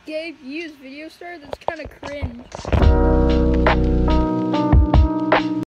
gay views video star? That's kind of cringe.